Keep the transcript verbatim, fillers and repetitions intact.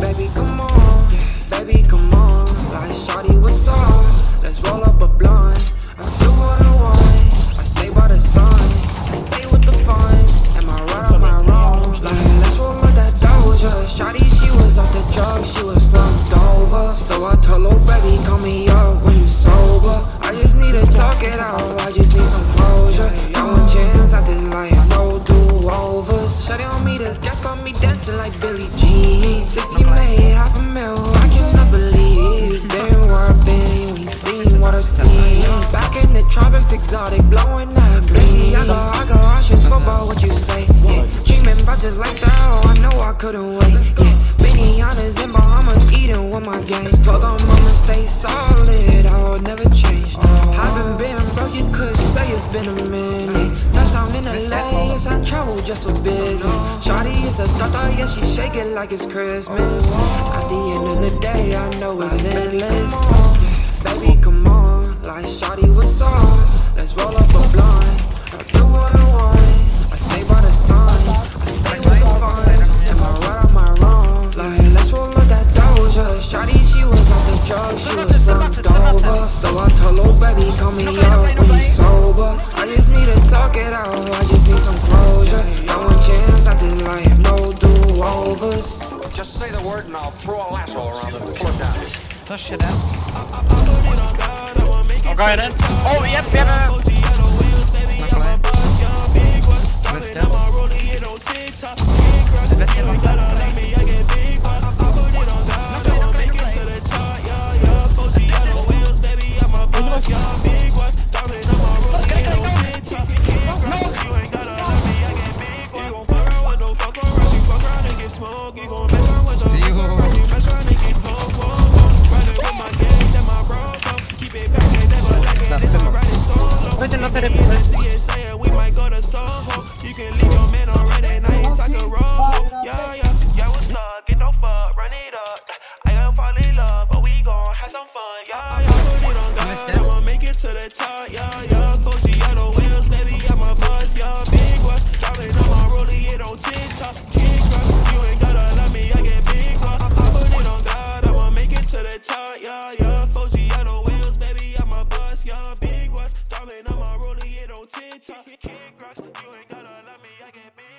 Baby, come on, baby, come on. Like shawty, what's up? Let's roll up a blunt. I do what I want. I stay by the sun. I stay with the funds. Am I right or am I wrong? Like let's roll up that Doja. Shawty, she was off the drugs. She was slumped over. So I told her, baby, call me up when you sober. I just need to talk it out. I just need some closure. No chance at this life, no do-overs. Shawty on me, this gas got me dancing like Billie Jean. Sixty made half a mil, I cannot believe. Been where I've been, you ain't seen what I've seen. Back in the tropics, exotic, blowing that green. I go, I go, I should spoke about what you say. Yeah, dreaming about this lifestyle, I know I couldn't wait. Yeah, Benianas in Bahamas, eating with my gang. Told them I'ma stay solid, I will never change. Haven't been broke, you could say it's been a minute. Touchdown in L A, yes I travel just for business. Shawty is a thought, yeah she shake it like it's Christmas. At the end of the day, I know it's endless. Baby, come on, like shawty, what's up? Let's roll up a blunt. I do what I want. I stay by the sun. I stay with the funds. Am I right or am I wrong? Like let's roll up that Doja. Shawty, she was off the drugs. She was slumped over. So I told her, baby, call me up when you sober. I just need to talk it out. I just need some closure. No one chance at this life, no do-overs. Just say the word and I'll throw a lasso around it and pull it down. So shit out. Oh, go ahead in. Oh, yep, yep. Not playing. Let's do it. The best thing on top.